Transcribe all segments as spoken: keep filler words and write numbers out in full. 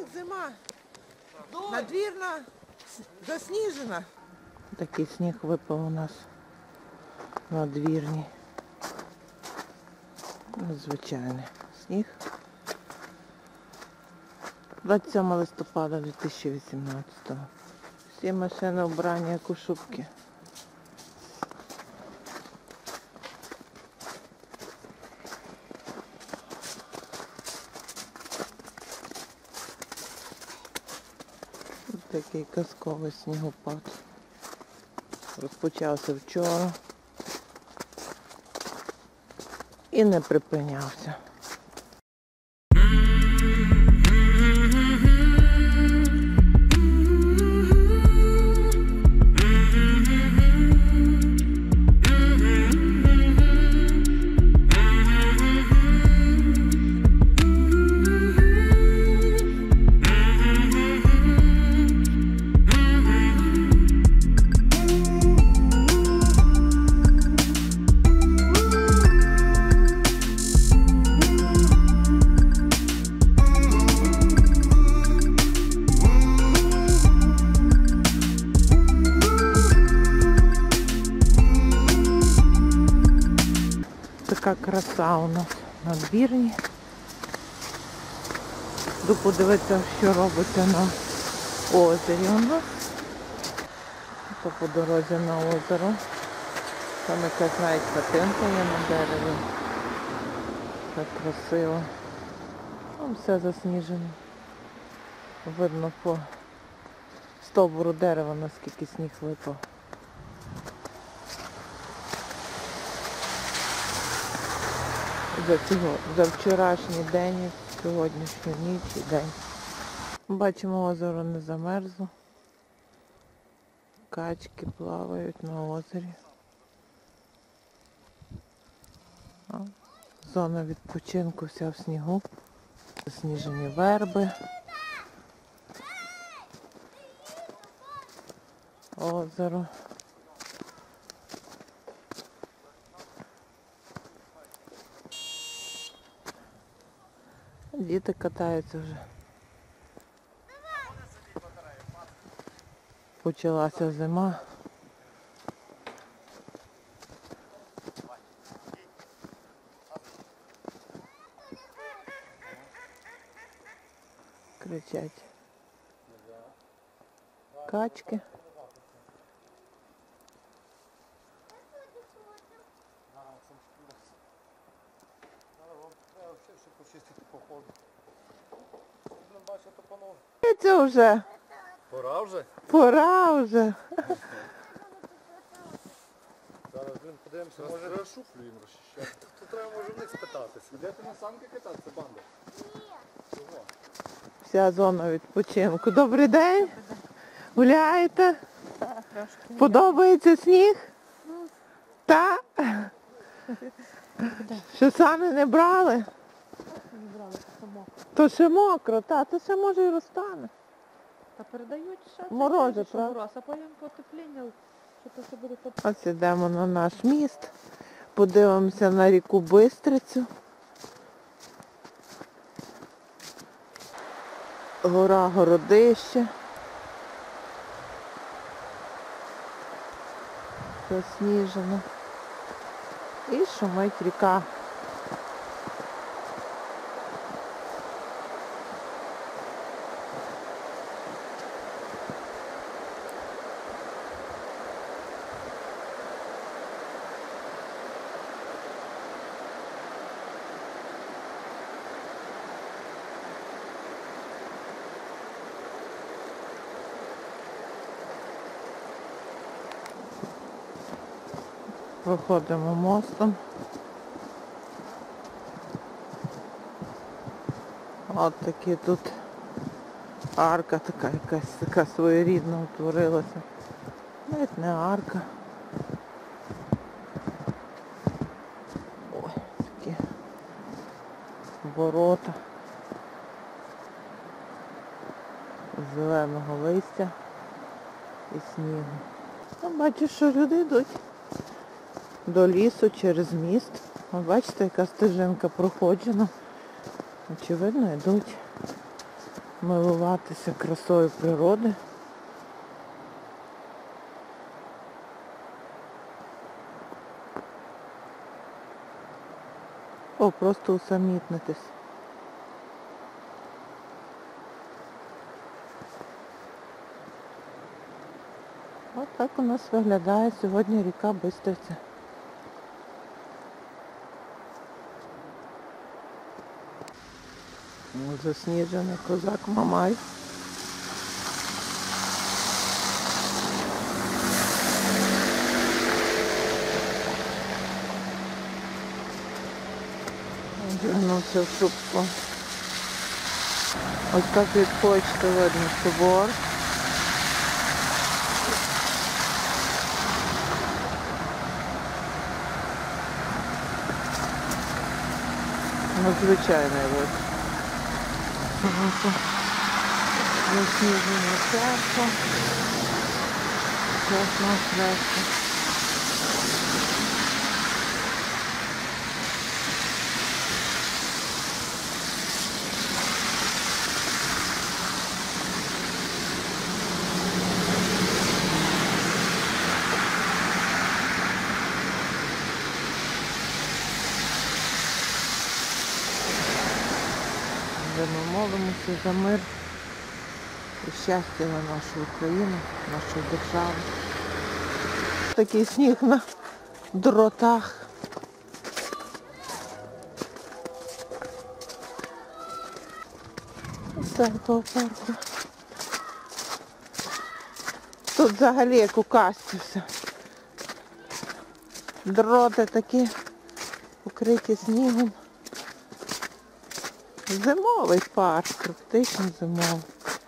зима. Надвірна засніжена. Такий сніг випав у нас на надвірні. Звичайний сніг. двадцять сьомого листопада дві тисячі вісімнадцятого. Всі машини вбрані, як у шубки. Ось такий казковий снігопад. Розпочався вчора і не припинявся. Така краса у нас на надвірні. Йду подивитися, що робиться на озері у нас. По, по дорозі на озеро. Там якась навіть хатинка є на дереві. Так красиво. Там все засніжено. Видно по стовбуру дерева, наскільки сніг випав. За, цього, за вчорашній день, і сьогоднішню ніч і день. Бачимо, озеро не замерзло. Качки плавають на озері. А, зона відпочинку вся в снігу. Засніжені верби. Озеро. Діти катаються вже. Почалася зима. Кричать качки. Це вже. Пора вже? Пора вже. Зараз, блин, подивимося, може шуфлю їм розчищати. Тут треба, може, в них спитатися. Де ти на санки кататися, банда? Ні. Вся зона відпочинку. Добрий день. Гуляєте? Подобається сніг? Так? Що самі не брали? Не брали, то мокро. То ще мокро, так, то ще може і розтане. Та передають ще. Морози, що правда? мороз, а потім потепління, що то все буде потепління. Ось йдемо на наш міст. Подивимося на ріку Бистрицю. Гора Городище. Засніжено. І шумить ріка. Виходимо мостом. От такі тут арка така, якась така своєрідна утворилася. Навіть не арка. Ой, такі ворота. Зеленого листя і снігу. Ну, бачу, що люди йдуть до лісу через міст. О, бачите, яка стежинка проходжена. Очевидно, йдуть милуватися красою природи. О, просто усамітнитись. Ось так у нас виглядає сьогодні ріка Бистриця. Засніжений козак Мамай. Вернувся в шубку. Ось так від почти видно собор. Надзвичайний вид. Засніжена церква. Красна хреста. Де ми молимося за мир і щастя на нашу Україну, нашу державу. Такий сніг на дротах. Ось того парку. Тут взагалі як у казці все. Дроти такі укриті снігом. Зимовий парк, практично зимовий.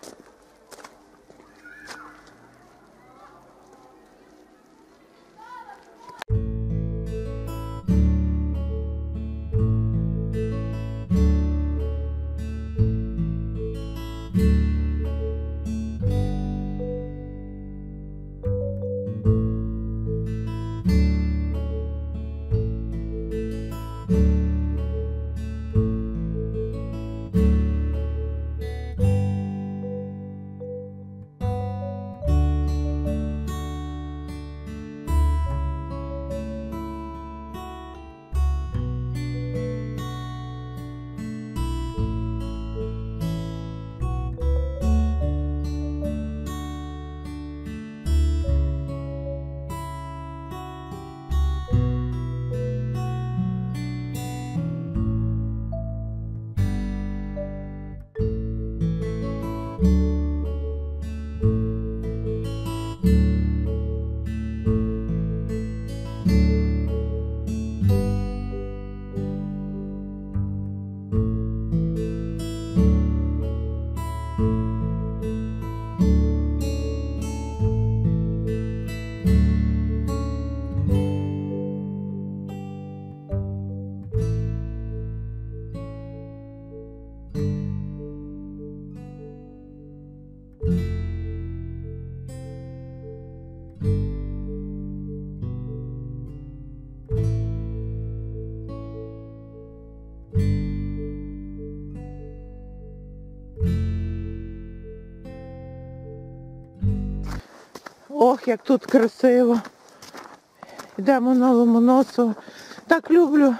Ох, як тут красиво. Йдемо на Ломоносово. Так люблю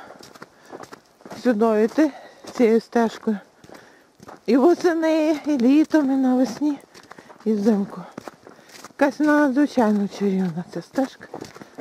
сюди йти, цією стежкою. І восени, і літом, і навесні, і взимку. Якась надзвичайно чарівна ця стежка.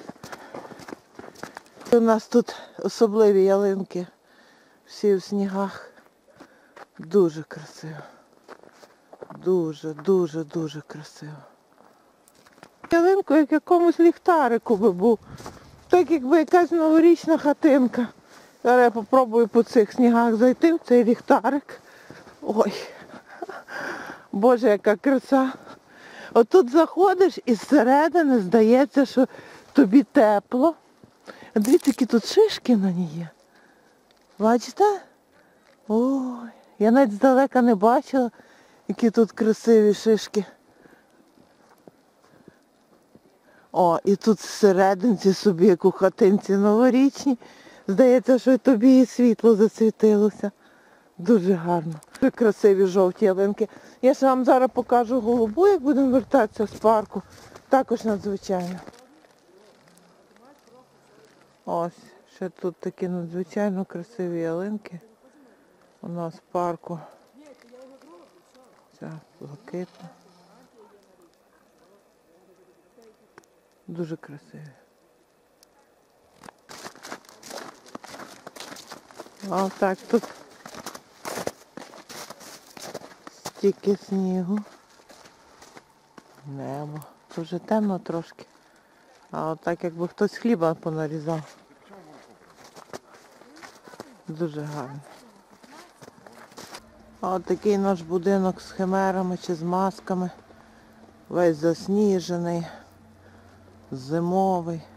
У нас тут особливі ялинки, всі в снігах. Дуже красиво. Дуже, дуже, дуже красиво. Ялинку, як якомусь ліхтарику би був. Так якби якась новорічна хатинка. Зараз я попробую по цих снігах зайти в цей ліхтарик. Ой, Боже, яка краса. Отут заходиш і зсередини здається, що тобі тепло. А дивіться, які тут шишки на ній є. Бачите? Ой, я навіть здалека не бачила, які тут красиві шишки. О, і тут всерединці собі, як у хатинці новорічній. Здається, що й тобі і світло засвітилося. Дуже гарно. Дуже красиві жовті ялинки. Я ще вам зараз покажу голубу, як будемо вертатися з парку. Також надзвичайно. Ось, ще тут такі надзвичайно красиві ялинки. У нас в парку. Ця блакитна. Дуже красиві. А так тут стільки снігу. Небо. Тут вже темно трошки. А отак якби хтось хліба понарізав. Дуже гарно. А от такий наш будинок з химерами чи з масками. Весь засніжений, зимовий.